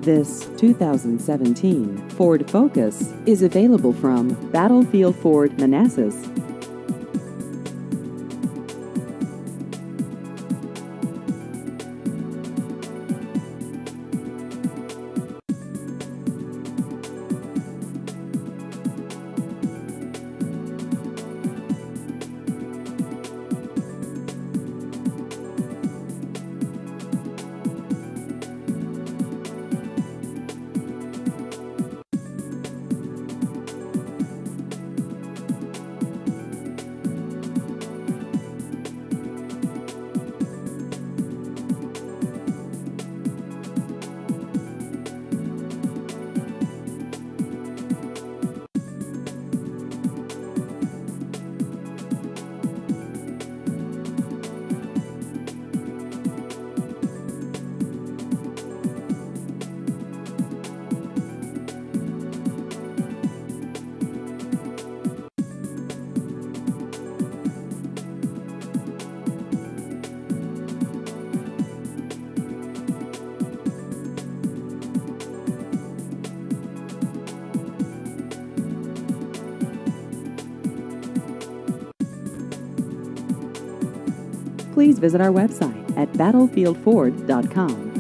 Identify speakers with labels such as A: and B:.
A: This 2017 Ford Focus is available from Battlefield Ford Manassas. Please visit our website at battlefieldford.com.